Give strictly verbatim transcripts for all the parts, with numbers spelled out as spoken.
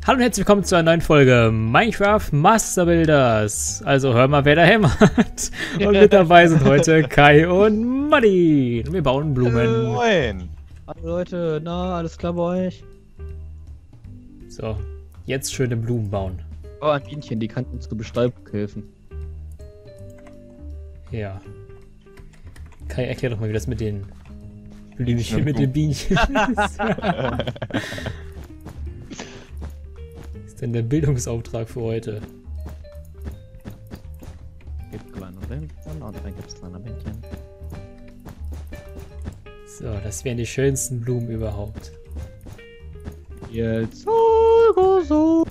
Hallo und herzlich willkommen zu einer neuen Folge Minecraft Master Builders. Also hör mal, wer da hämmert. Und mit dabei sind heute Kai und Muddy. Wir bauen Blumen. Moin. Hallo Leute, na, alles klar bei euch? So, jetzt schöne Blumen bauen. Oh, ein Bienchen, die kann uns zur Bestäubung helfen. Ja. Kai, erklär doch mal, wie das mit den Blümchen, und mit den Bienchen ist. ist denn der Bildungsauftrag für heute? Gibt kleine Bienchen und dann gibt's kleine Bienchen. So, das wären die schönsten Blumen überhaupt. Jetzt so.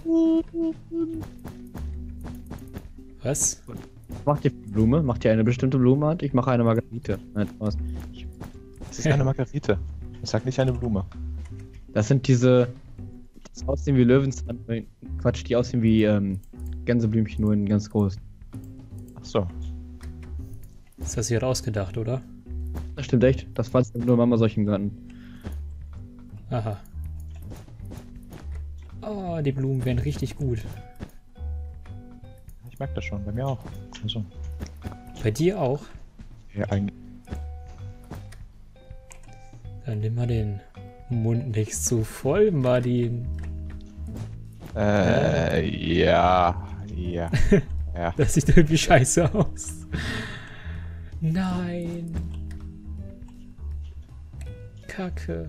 Was? Macht ihr Blume? Macht ihr eine bestimmte Blumenart? Ich mache eine Margarite. Nein, Spaß. Ich- Das ist eine Margarite. Ich sag nicht eine Blume. Das sind diese, die aussehen wie Löwenzahn. Quatsch, die aussehen wie ähm, Gänseblümchen, nur in ganz groß. Ach so. Ist das hier rausgedacht, oder? Das stimmt echt. Das fand nur Mama solch im Garten. Aha. Oh, die Blumen wären richtig gut. Ich merke das schon. Bei mir auch. Also, Bei dir auch? ja, eigentlich. Dann nimm mal den Mund nicht zu voll, Martin. Äh, ja. Ja. Ja. Das sieht irgendwie scheiße aus. Nein. Kacke.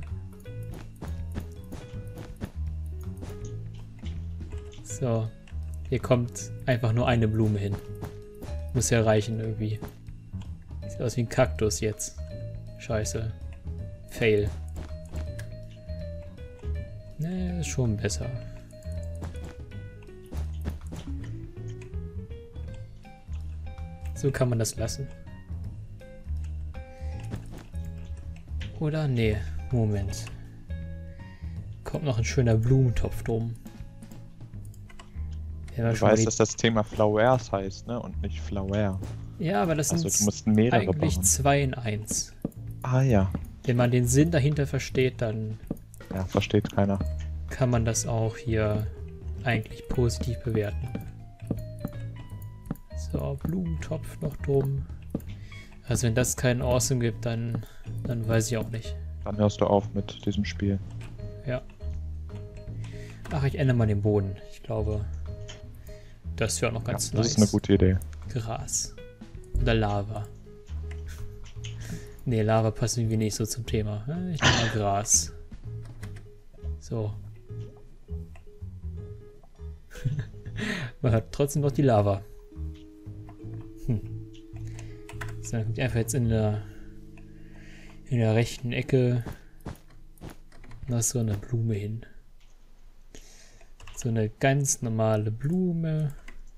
So. Hier kommt einfach nur eine Blume hin. Muss ja reichen irgendwie. Sieht aus wie ein Kaktus jetzt. Scheiße. Fail. Ne, ist schon besser. So kann man das lassen. Oder? Nee, Moment. Kommt noch ein schöner Blumentopf drum. Der war Du schon weißt, die- dass das Thema Flowers heißt, ne? Und nicht Flower. Ja, aber das Also sind du musst mehrere eigentlich bauen. zwei in eins. Ah ja. Wenn man den Sinn dahinter versteht, dann Ja, versteht keiner. kann man das auch hier eigentlich positiv bewerten. So, Blumentopf noch drum. Also wenn das keinen Awesome gibt, dann, dann weiß ich auch nicht. Dann hörst du auf mit diesem Spiel. Ja. Ach, ich ändere mal den Boden. Ich glaube, das wäre auch noch ganz Ja, das nice. ist eine gute Idee. Gras. Oder Lava. Nee, Lava passt irgendwie nicht so zum Thema. Ich nehme mal Gras. So. Man hat trotzdem noch die Lava. Hm. So, dann kommt einfach jetzt in der in der rechten Ecke noch so eine Blume hin. So eine ganz normale Blume.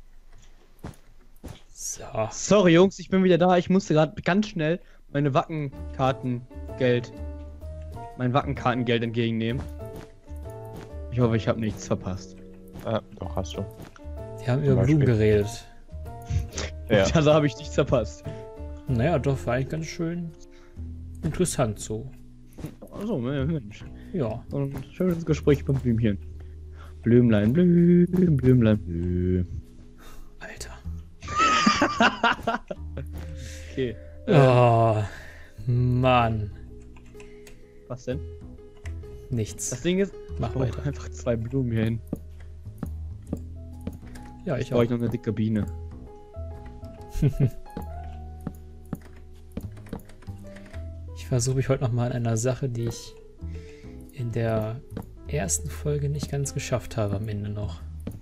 So. Sorry Jungs, ich bin wieder da. Ich musste gerade ganz schnell meine Wackenkartengeld, mein Wackenkartengeld entgegennehmen. Ich hoffe, ich habe nichts verpasst. Äh, doch, hast du. Wir haben Zum über Blumen Beispiel. geredet. Ja. Also habe ich nichts verpasst. Naja, doch, war eigentlich ganz schön interessant so. Also, Mensch. Ja. Und schönes Gespräch beim Blümchen. Blümlein, Blüm, Blümlein, Blüm. Alter. Okay. Oh, Mann. Was denn? Nichts. Das Ding ist, Mach oh, weiter. einfach zwei Blumen hier hin. Ja, Ich ich brauche auch. noch eine dicke Biene. Ich versuche mich heute noch mal an einer Sache, die ich in der ersten Folge nicht ganz geschafft habe am Ende noch.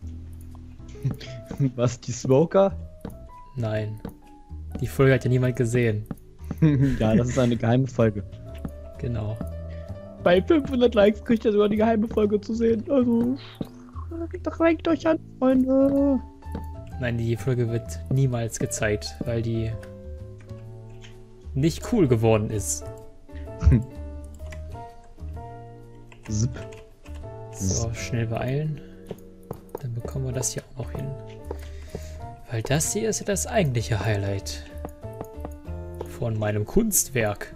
Was, die Smoker? Nein. Die Folge hat ja niemand gesehen. Ja, das ist eine geheime Folge. Genau. Bei fünfhundert Likes kriegt ihr sogar die geheime Folge zu sehen. Also, regt euch an, Freunde. Nein, die Folge wird niemals gezeigt, weil die nicht cool geworden ist. Zip. So, schnell beeilen. Dann bekommen wir das hier auch noch hin. Weil das hier ist ja das eigentliche Highlight von meinem Kunstwerk.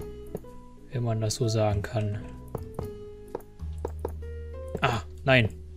Wenn man das so sagen kann. Ah, nein.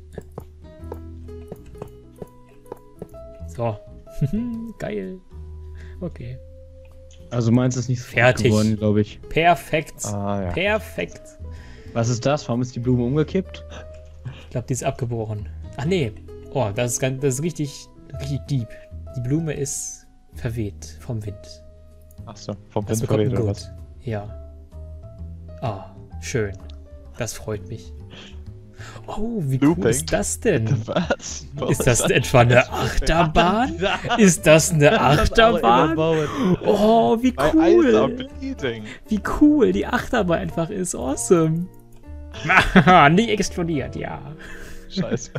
So. Geil. Okay. Also meins ist nicht so Fertig. geworden, glaube ich. Perfekt. Ah, ja. Perfekt. Was ist das? Warum ist die Blume umgekippt? Ich glaube, die ist abgebrochen. Ach nee. Oh, das ist, ganz, das ist richtig, richtig deep. Die Blume ist verweht vom Wind. Achso, vom Das Wind bekommt verweht ein oder Gut. was? Ja. Ah, schön. Das freut mich. Oh, wie cool Looping. ist das denn? Was? Warum Ist das etwa eine Achterbahn? Ist das eine Achterbahn? Oh, wie Bei Ice are cool. bleeding. Wie cool die Achterbahn einfach ist. Awesome. Nie explodiert, ja. Scheiße.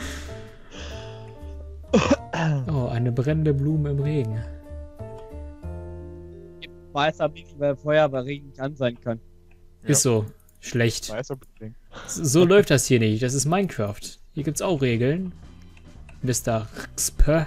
Oh, eine brennende Blume im Regen. Weiß aber nicht, weil Feuer bei Regen nicht an sein kann. Ist so. Schlecht. Ice are bleeding. So, so läuft das hier nicht. Das ist Minecraft. Hier gibt's auch Regeln. Mister Xp.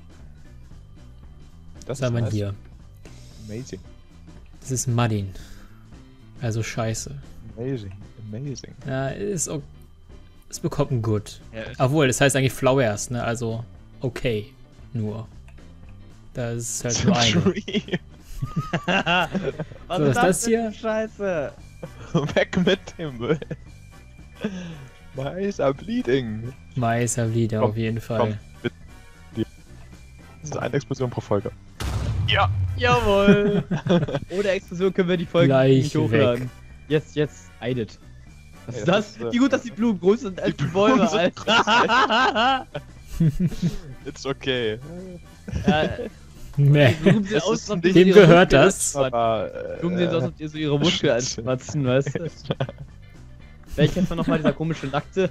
Das Was haben wir nice. hier? Amazing. Das ist Muddin. Also scheiße. Amazing. Amazing. Ja, ist o- es bekommt ein Good. Ja, ist- Obwohl, das heißt eigentlich Flowers, ne? Also okay. Nur. Das ist halt nur eine. Tree. Was So, ist das hier? für Scheiße? Weg mit dem Müll. My eyes are bleeding. Meisterlieder Komm, auf jeden Fall. Komm, bitte. Das ist eine Explosion pro Folge. Jawohl! Ohne Explosion können wir die Folge Gleich nicht hochladen. Jetzt, jetzt, eidet. Was Ja, ist das? das ist, äh, Wie gut, dass die Blumen größer sind als die, die Bäume, Blumen sind Alter. It's okay. Ja, Meh. die Blumen sehen Es aus, ist als ob die nicht- so Wem ihre gehört Muskeln das? anspannen. Aber, Die Blumen sehen so aus, als ob die so ihre Muskeln anspatzen, weißt du? Welcher war nochmal dieser komische Nackte?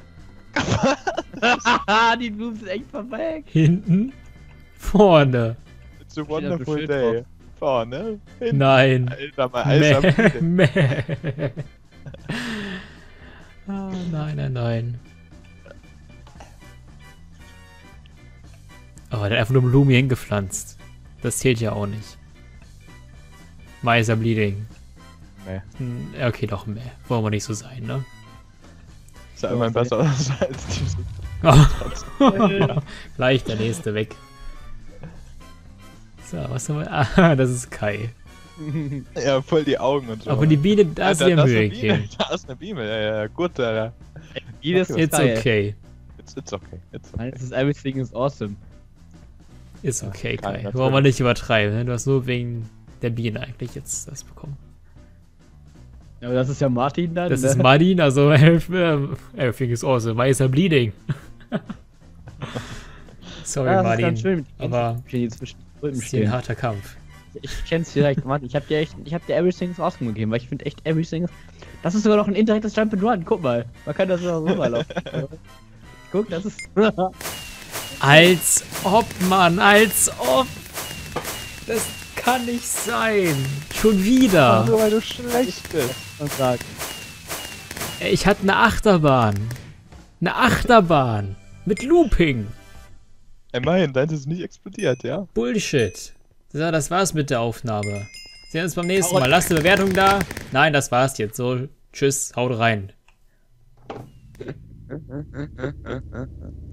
Die Blumen sind echt verweckt. Hinten? Vorne. It's a da wonderful Schild day. drauf. Vorne. Hinten. Nein. Alter, my eyes are Meh. bleeding. Meh. Ah, nein, nein, nein. Oh, der hat einfach nur Blumen hier hingepflanzt. Das zählt ja auch nicht. Meiser Bleeding. Nee. Hm, ja, okay, doch mehr. Wollen wir nicht so sein, ne? Ist ja immerhin besser als diese. Oh. Gleich der nächste weg. So, was haben wir? Ah, das ist Kai. Ja, voll die Augen und so. Aber die Biene, da ist Alter, ja das ist Mühe eine Biene. gegeben. Da ist eine Biene. Ja, ja, gut, Alter. Jedes ist It's geil. okay. It's, it's okay. It's Nein, okay. es ist everything is awesome. Ist okay, Kai, Kai. natürlich. Wollen wir nicht übertreiben, ne? Du hast nur wegen der Biene eigentlich jetzt das bekommen. Ja, aber das ist ja Martin dann, Das ne? ist Martin, also everything is awesome. Why is er bleeding? Sorry, Ja, das ist Martin. ganz schön mit den aber Gänseblümchen, die zwischen den Rücken ist hier ein stehen. harter Kampf. Ich kenn's vielleicht, Mann. Ich hab dir echt, ich hab dir Everything is awesome gegeben, weil ich finde echt Everything is... Das ist sogar noch ein indirektes Jump and Run, guck mal. Man kann das sogar so mal laufen. Guck, das ist... Als ob, Mann, als ob. Das kann nicht sein. Schon wieder. Nur weil du schlecht bist. man sagt. Ey, ich hatte eine Achterbahn. Eine Achterbahn. Mit Looping. Immerhin, deins ist nicht explodiert, ja? Bullshit. So, das war's mit der Aufnahme. Sehen uns beim nächsten Mal. Lasst eine Bewertung da. Nein, das war's jetzt. So, tschüss, haut rein.